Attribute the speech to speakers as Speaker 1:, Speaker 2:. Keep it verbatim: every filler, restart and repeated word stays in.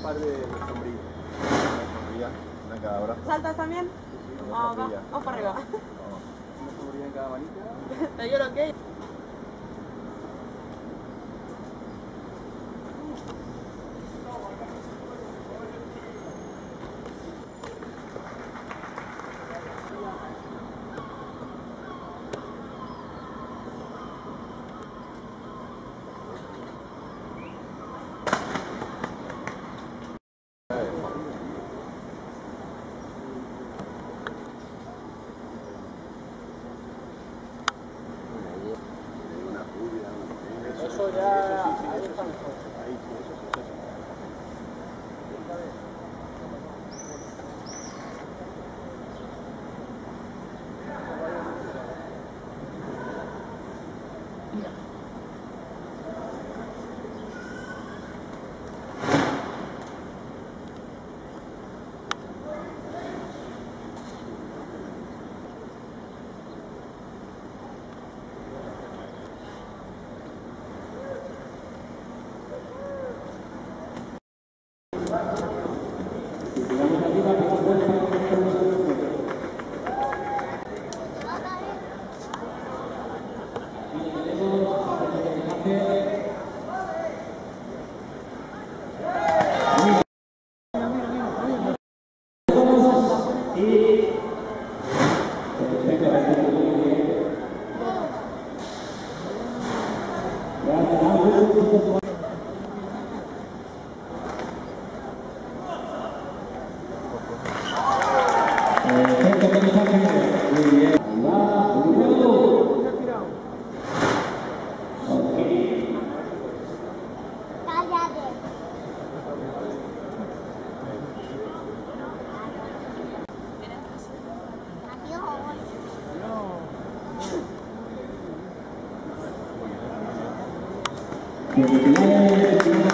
Speaker 1: par de sombrillas. Una sombrilla, una en cada brazo.
Speaker 2: ¿Saltas también? Vamos, va, vamos para arriba.
Speaker 1: Una sombrilla en cada manita.
Speaker 2: ¿Te dio lo que?
Speaker 1: Eso ya, ahí está mejor. Ahí sí, eso sí, eso sí.
Speaker 3: Gracias.